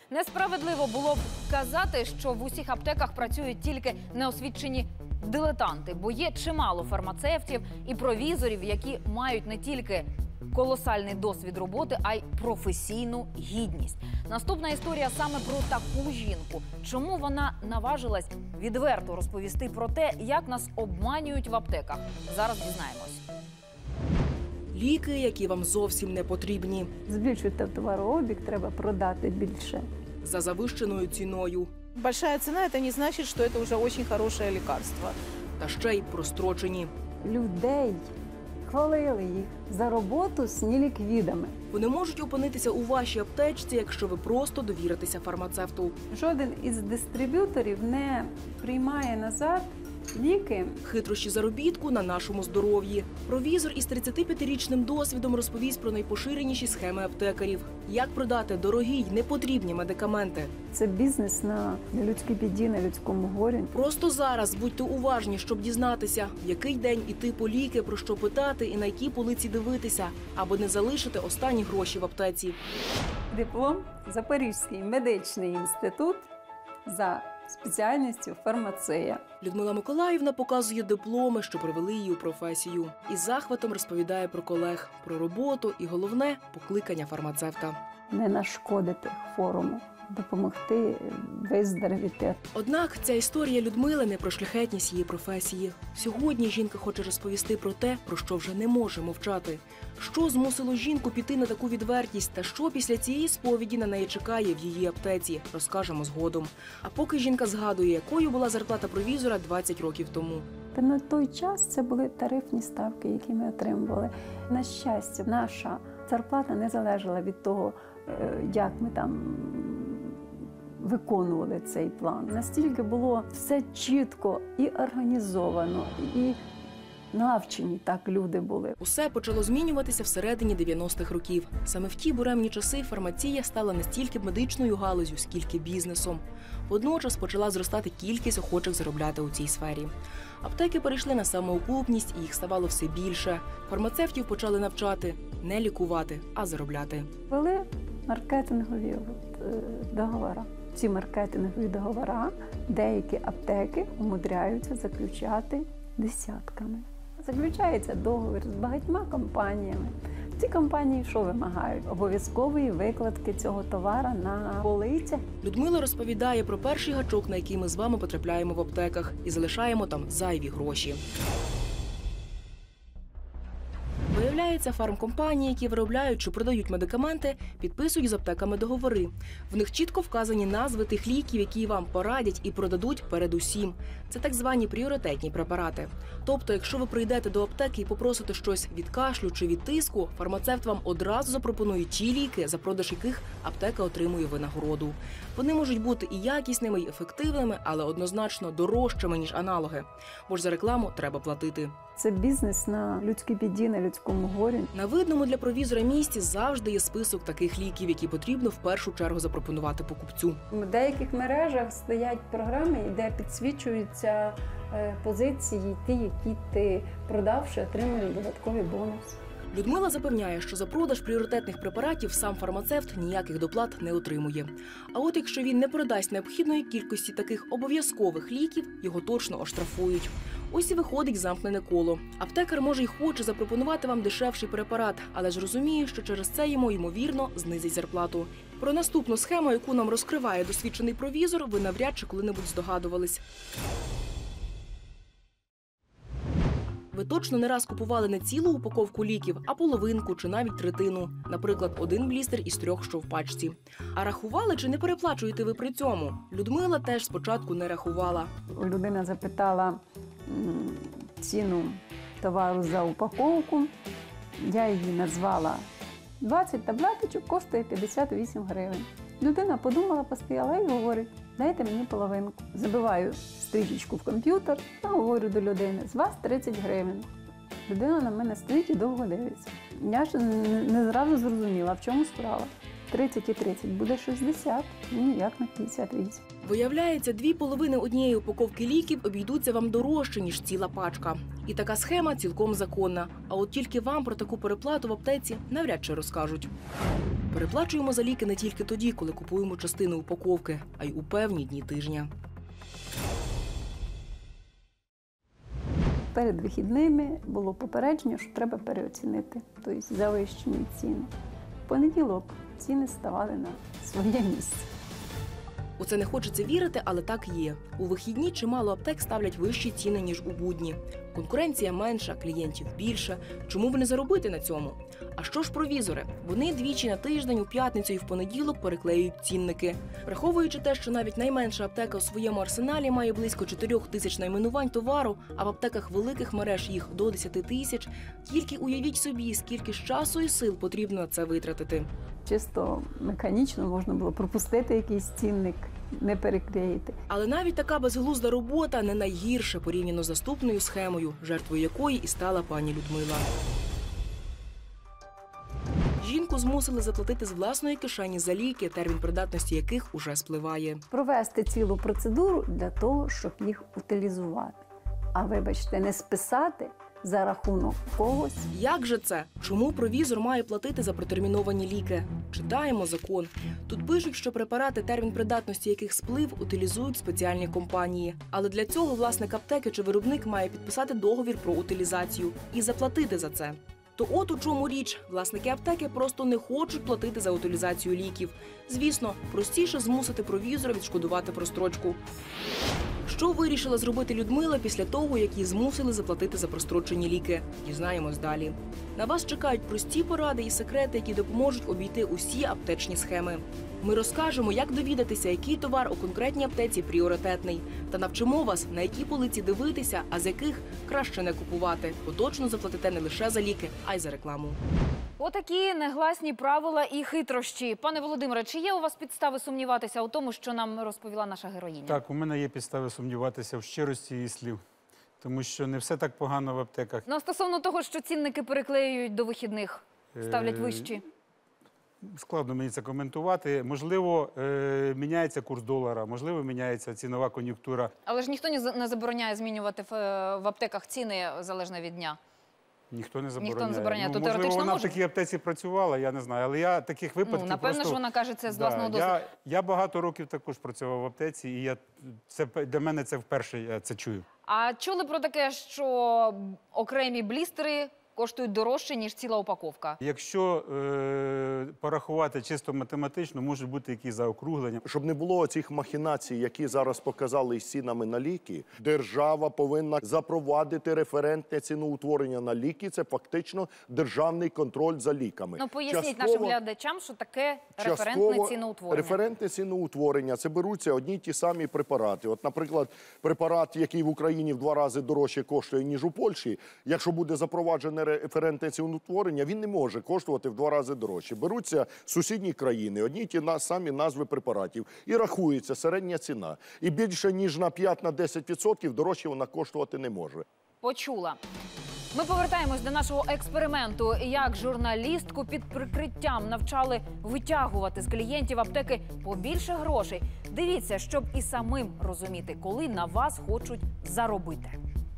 Несправедливо було б казати, що в усіх аптеках працюють тільки неосвідчені дилетанти, бо є чимало фармацевтів і провізорів, які мають не тільки колосальний досвід роботи, а й професійну гідність. Наступна історія саме про таку жінку. Чому вона наважилась відверто розповісти про те, як нас обманюють в аптеках? Зараз дізнаємось. Ліки, які вам зовсім не потрібні. Збільшуйте товарообіг, треба продати більше. За завищеною ціною. Большая цена – это не значит, что это уже очень хорошее лекарство. Та ще й прострочені. Людей хвалили їх за роботу з неліквідами. Вони можуть опинитися у вашій аптечці, якщо ви просто довіритеся фармацевту. Жоден із дистриб'юторів не приймає назад ліки. Хитрощі заробітку на нашому здоров'ї. Провізор із 35-річним досвідом розповість про найпоширеніші схеми аптекарів. Як продати дорогі й непотрібні медикаменти. Це бізнес на людській біді, на людському горі. Просто зараз будьте уважні, щоб дізнатися, в який день іти по ліки, про що питати і на які полиці дивитися, аби не залишити останні гроші в аптеці. Диплом Запорізький медичний інститут за спеціальністю фармацея. Людмила Миколаївна показує дипломи, що привели її у професію. Із захватом розповідає про колег, про роботу і, головне, покликання фармацевта. Не нашкодити хворому, допомогти виздоровіти. Однак ця історія Людмили не про шляхетність її професії. Сьогодні жінка хоче розповісти про те, про що вже не може мовчати. Що змусило жінку піти на таку відвертість та що після цієї сповіді на неї чекає в її аптеці, розкажемо згодом. А поки жінка згадує, якою була зарплата провізора 20 років тому. Та на той час це були тарифні ставки, які ми отримували. На щастя, наша зарплата не залежала від того, як ми там виконували цей план. Настільки було все чітко і організовано, і навчені так люди були. Усе почало змінюватися всередині 90-х років. Саме в ті буремні часи фармація стала не стільки медичною галузю, скільки бізнесом. Водночас почала зростати кількість охочих заробляти у цій сфері. Аптеки перейшли на самоокупність, і їх ставало все більше. Фармацевтів почали навчати не лікувати, а заробляти. Вели маркетингові договори. Ці маркетингові договори деякі аптеки умудряються заключати десятками. Заключається договір з багатьма компаніями. Ці компанії що вимагають? Обов'язкової викладки цього товара на полицях. Людмила розповідає про перший гачок, на який ми з вами потрапляємо в аптеках, і залишаємо там зайві гроші. Виявляється, фармкомпанії, які виробляють чи продають медикаменти, підписують з аптеками договори. В них чітко вказані назви тих ліків, які вам порадять і продадуть передусім. Це так звані пріоритетні препарати. Тобто, якщо ви прийдете до аптеки і попросите щось від кашлю чи від тиску, фармацевт вам одразу запропонує ті ліки, за продаж яких аптека отримує винагороду. Вони можуть бути і якісними, і ефективними, але однозначно дорожчими, ніж аналоги. Бо ж за рекламу треба платити. Це бізнес на людській біді, на людському горі. На видному для провізора місці завжди є список таких ліків, які потрібно в першу чергу запропонувати покупцю. В деяких мережах стоять програми, де підсвічуються позиції, ті, які ти продавши, отримуєш додатковий бонус. Людмила запевняє, що за продаж пріоритетних препаратів сам фармацевт ніяких доплат не отримує. А от якщо він не продасть необхідної кількості таких обов'язкових ліків, його точно оштрафують. Ось і виходить замкнене коло. Аптекар може й хоче запропонувати вам дешевший препарат, але ж розуміє, що через це йому, ймовірно, знизить зарплату. Про наступну схему, яку нам розкриває досвідчений провізор, ви навряд чи коли-небудь здогадувались. Ви точно не раз купували не цілу упаковку ліків, а половинку чи навіть третину. Наприклад, один блістер із 3, що в пачці. А рахували чи не переплачуєте ви при цьому? Людмила теж спочатку не рахувала. Людина запитала ціну товару за упаковку. Я її назвала 20 таблеточок, коштує 58 гривень. Людина подумала, постояла і говорить, дайте мені половинку. Забиваю стрічечку в комп'ютер та говорю до людини, з вас 30 гривень. Людина на мене стоїть і довго дивиться. Я ж не зразу зрозуміла, в чому справа. 30 і 30 буде 60, і ніяк на 58. Виявляється, 2,5 однієї упаковки ліків обійдуться вам дорожче, ніж ціла пачка. І така схема цілком законна. А от тільки вам про таку переплату в аптеці навряд чи розкажуть. Переплачуємо за ліки не тільки тоді, коли купуємо частину упаковки, а й у певні дні тижня. Перед вихідними було попередження, що треба переоцінити, тобто завищені ціни. В понеділок ціни ставали на своє місце. У це не хочеться вірити, але так є. У вихідні чимало аптек ставлять вищі ціни, ніж у будні. Конкуренція менша, клієнтів більше. Чому б не заробити на цьому? А що ж провізори? Вони двічі на тиждень, у п'ятницю і в понеділок переклеюють цінники. Враховуючи те, що навіть найменша аптека у своєму арсеналі має близько 4 тисяч найменувань товару, а в аптеках великих мереж їх до 10 тисяч, тільки уявіть собі, скільки ж часу і сил потрібно на це витратити. Чисто механічно можна було пропустити якийсь цінник, не переклеїти. Але навіть така безглузда робота не найгірша порівняно з наступною схемою, жертвою якої і стала пані Людмила. Жінку змусили заплатити з власної кишені за ліки, термін придатності яких уже спливає. Провести цілу процедуру для того, щоб їх утилізувати. А вибачте, не списати за рахунок когось. Як же це? Чому провізор має платити за протерміновані ліки? Читаємо закон. Тут пишуть, що препарати, термін придатності яких сплив, утилізують спеціальні компанії. Але для цього власник аптеки чи виробник має підписати договір про утилізацію і заплатити за це. То от у чому річ. Власники аптеки просто не хочуть платити за утилізацію ліків. Звісно, простіше змусити провізора відшкодувати прострочку. Що вирішила зробити Людмила після того, як її змусили заплатити за прострочені ліки? Дізнаємось далі. На вас чекають прості поради і секрети, які допоможуть обійти усі аптечні схеми. Ми розкажемо, як довідатися, який товар у конкретній аптеці пріоритетний. Та навчимо вас, на які полиці дивитися, а з яких краще не купувати. Бо точно заплатите не лише за ліки, а й за рекламу. Отакі негласні правила і хитрощі. Пане Володимире, чи є у вас підстави сумніватися у тому, що нам розповіла наша героїня? Так, у мене є підстави сумніватися в щирості її слів. Тому що не все так погано в аптеках. Ну, стосовно того, що цінники переклеюють до вихідних, ставлять вищі. Складно мені це коментувати. Можливо, міняється курс долара, можливо, міняється цінова кон'юнктура. Але ж ніхто не забороняє змінювати в аптеках ціни залежно від дня. Ніхто не забороняє. Ніхто не забороняє. То можливо, теоретично вона може? в такій аптеці працювала, я не знаю. Але я таких випадків Ну, напевно просто... ж вона каже це з Да, власного досвіду. я багато років також працював в аптеці, і для мене це вперше я це чую. А чули про таке, що окремі блістери коштують дорожче, ніж ціла упаковка? Якщо порахувати чисто математично, можуть бути якісь заокруглення. Щоб не було цих махінацій, які зараз показали із цінами на ліки, держава повинна запровадити референтне ціноутворення на ліки. Це фактично державний контроль за ліками. Ну, поясніть нашим глядачам, що таке референтне ціноутворення. Референтне ціноутворення – це беруться одні й ті самі препарати. От, наприклад, препарат, який в Україні в 2 рази дорожче коштує, ніж у Польщі, якщо буде запроваджене референтне ціноутворення, він не може коштувати в 2 рази дорожче. Беруться сусідні країни, одні й ті самі назви препаратів, і рахується середня ціна. І більше, ніж на 5-10% дорожче вона коштувати не може. Почула. Ми повертаємось до нашого експерименту. Як журналістку під прикриттям навчали витягувати з клієнтів аптеки побільше грошей. Дивіться, щоб і самим розуміти, коли на вас хочуть заробити.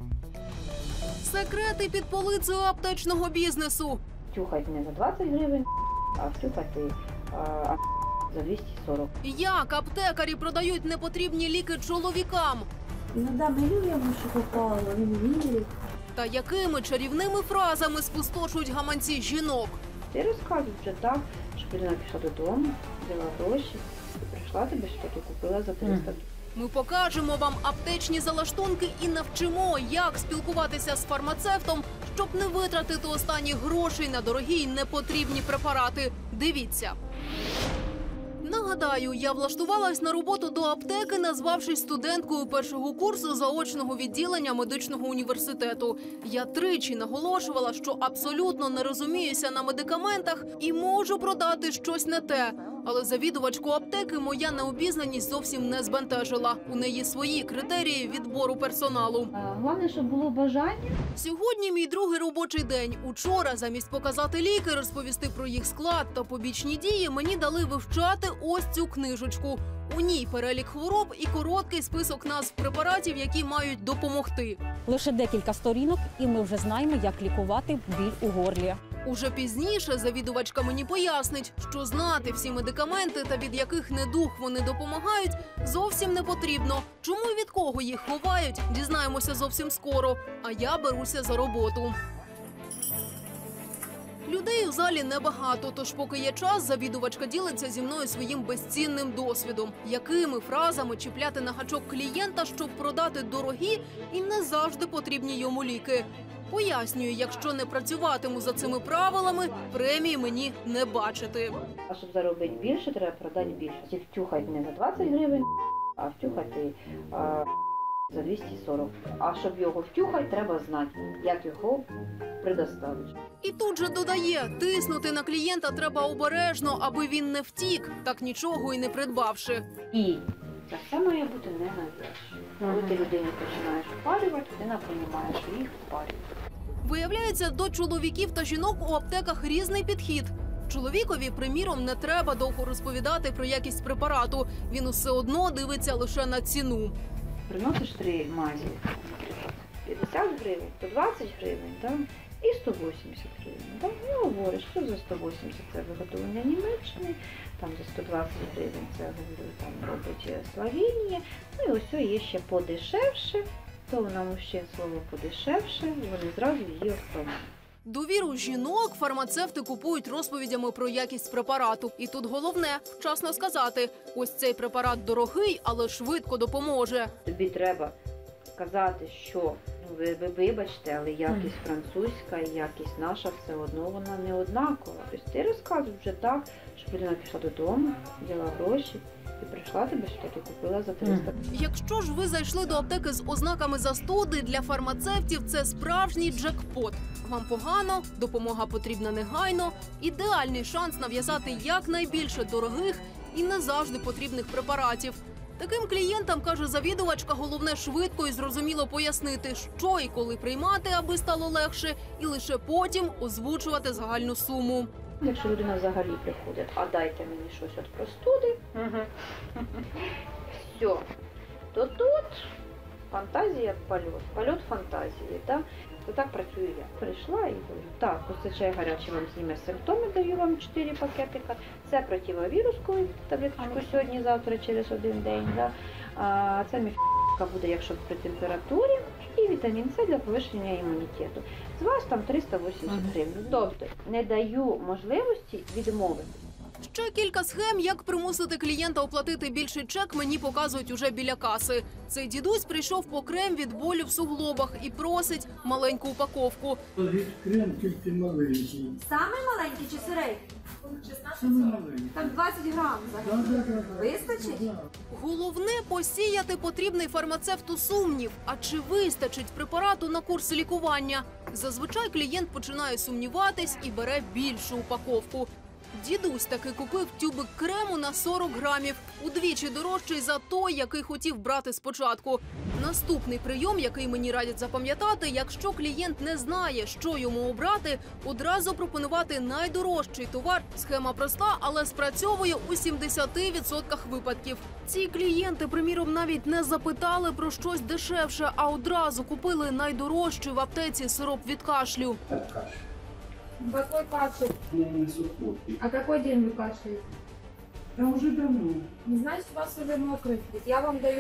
Секрети під полицею аптечного бізнесу. Втюхать не за 20 гривень, а втюхати за 240. Як аптекарі продають непотрібні ліки чоловікам? Иногда беру я что попало, они не видели. Та якими чарівними фразами спустошують гаманці жінок? Ти розказують вже так, що людина пішла додому, взяла гроші, і прийшла тобі що-то купила за 300 гривень. Ми покажемо вам аптечні залаштунки і навчимо, як спілкуватися з фармацевтом, щоб не витратити останні грошей на дорогі й непотрібні препарати. Дивіться. Нагадаю, я влаштувалась на роботу до аптеки, назвавшись студенткою першого курсу заочного відділення медичного університету. Я тричі наголошувала, що абсолютно не розуміюся на медикаментах і можу продати щось не те. Але завідувачку аптеки моя необізнаність зовсім не збентежила. У неї свої критерії відбору персоналу. Головне, щоб було бажання. Сьогодні мій другий робочий день. Учора замість показати ліки, розповісти про їх склад та побічні дії, мені дали вивчати ось цю книжечку. У ній перелік хвороб і короткий список назв препаратів, які мають допомогти. Лише декілька сторінок, і ми вже знаємо, як лікувати біль у горлі. Уже пізніше завідувачка мені пояснить, що знати всі медикаменти та від яких недуг вони допомагають, зовсім не потрібно. Чому і від кого їх ховають, дізнаємося зовсім скоро. А я беруся за роботу. Людей у залі небагато, тож поки є час, завідувачка ділиться зі мною своїм безцінним досвідом. Якими фразами чіпляти на гачок клієнта, щоб продати дорогі і не завжди потрібні йому ліки. Пояснюю, якщо не працюватиму за цими правилами, премії мені не бачити. А щоб заробити більше, треба продати більше. Ці втюхати не за 20 гривень, а втюхати за 240. А щоб його втюхати, треба знати, як його предоставити. І тут же додає, тиснути на клієнта треба обережно, аби він не втік, так нічого і не придбавши. І це все має бути не нав'язчиво. Коли ти людині починаєш впарювати, людина розуміє, що їх впарюють. Виявляється, до чоловіків та жінок у аптеках різний підхід. Чоловікові, приміром, не треба довго розповідати про якість препарату. Він усе одно дивиться лише на ціну. Приносиш 3 мазі, 50 гривень, 120 гривень, да? І 180 гривень. Да? І говориш, що за 180 це виготовлення Німеччини, там за 120 гривень це там робить Словенія. Ну і ось є ще подешевше, то на мужчин слово подешевше, і вони зразу її отправляють. Довіру жінок фармацевти купують розповідями про якість препарату. І тут головне – вчасно сказати, ось цей препарат дорогий, але швидко допоможе. Тобі треба сказати, що ви вибачте, але якість французька і якість наша все одно вона не однакова. Тобто ти розказуєш вже так, щоб людина пішла додому, взяла гроші і прийшла, тебе ж таки купила за 300. Якщо ж ви зайшли до аптеки з ознаками застуди, для фармацевтів це справжній джекпот. Вам погано, допомога потрібна негайно, ідеальний шанс нав'язати якнайбільше дорогих і не завжди потрібних препаратів. Таким клієнтам, каже завідувачка, головне швидко і зрозуміло пояснити, що і коли приймати, аби стало легше, і лише потім озвучувати загальну суму. Якщо людина взагалі приходить, а дайте мені щось від простуди, все, то тут фантазія польот фантазії. Да? То так працюю я. Прийшла і кажу, так, ось це чай гарячий вам зніме симптоми, даю вам 4 пакетика. Це противовіруску, таблеточку сьогодні-завтра через один день. Да? А це міфка буде, якщо при температурі, і вітамін С для повищення імунітету. З вас там 380 гривень. Тобто не даю можливості відмовити. Ще кілька схем, як примусити клієнта оплатити більший чек, мені показують уже біля каси. Цей дідусь прийшов по крем від болю в суглобах і просить маленьку упаковку. Крем тільки маленький. Саме маленький чи середній? Там 20 грам взагалі. Вистачить? Головне – посіяти потрібний фармацевту сумнів. А чи вистачить препарату на курс лікування? Зазвичай клієнт починає сумніватись і бере більшу упаковку. Дідусь таки купив тюбик крему на 40 грамів, удвічі дорожчий за той, який хотів брати спочатку. Наступний прийом, який мені радять запам'ятати, якщо клієнт не знає, що йому обрати, одразу пропонувати найдорожчий товар. Схема проста, але спрацьовує у 70% випадків. Ці клієнти, приміром, навіть не запитали про щось дешевше, а одразу купили найдорожчий в аптеці сироп від кашлю. Какой кашель? А какой день вы кашляете? А уже давно. Не значит, у вас уже мокрый вид. Я вам даю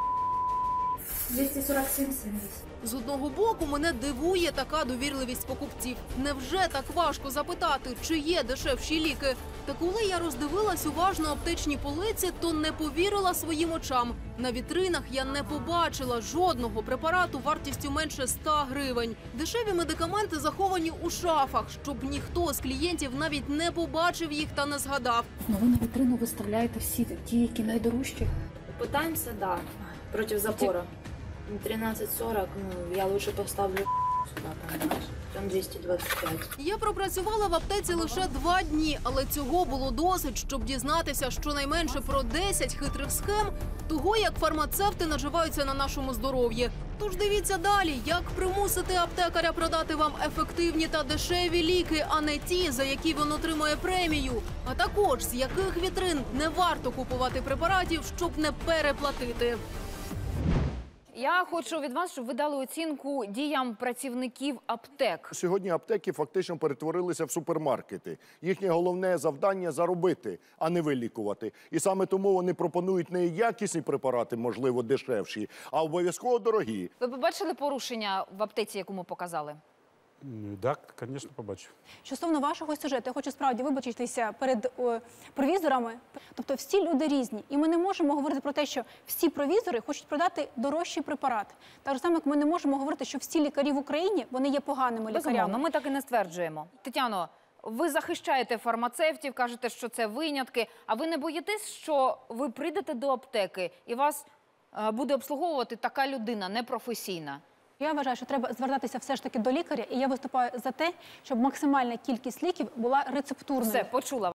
247,70. З одного боку, мене дивує така довірливість покупців. Невже так важко запитати, чи є дешевші ліки? Та коли я роздивилась уважно аптечні полиці, то не повірила своїм очам. На вітринах я не побачила жодного препарату вартістю менше 100 гривень. Дешеві медикаменти заховані у шафах, щоб ніхто з клієнтів навіть не побачив їх та не згадав. Ну, ви на вітрину виставляєте всі ті, які найдорожчі. Пытаемся, да, против запора. 13.40, я лучше поставлю Там 225. Я пропрацювала в аптеці лише 2 дні, але цього було досить, щоб дізнатися щонайменше про 10 хитрих схем того, як фармацевти наживаються на нашому здоров'ї. Тож дивіться далі, як примусити аптекаря продати вам ефективні та дешеві ліки, а не ті, за які він отримує премію. А також, з яких вітрин не варто купувати препаратів, щоб не переплатити. Я хочу від вас, щоб ви дали оцінку діям працівників аптек. Сьогодні аптеки фактично перетворилися в супермаркети. Їхнє головне завдання – заробити, а не вилікувати. І саме тому вони пропонують не якісні препарати, можливо, дешевші, а обов'язково дорогі. Ви побачили порушення в аптеці, яку ми показали? Так, звісно, побачив. Що стосовно вашого сюжету, я хочу справді вибачитися перед провізорами. Тобто всі люди різні. І ми не можемо говорити про те, що всі провізори хочуть продати дорожчий препарат. Так само, як ми не можемо говорити, що всі лікарі в Україні, вони є поганими лікарями. Безумовно, ми так і не стверджуємо. Тетяно, ви захищаєте фармацевтів, кажете, що це винятки. А ви не боїтесь, що ви прийдете до аптеки і вас буде обслуговувати така людина непрофесійна? Я вважаю, що треба звертатися все ж таки до лікаря, і я виступаю за те, щоб максимальна кількість ліків була рецептурною. Все, почула.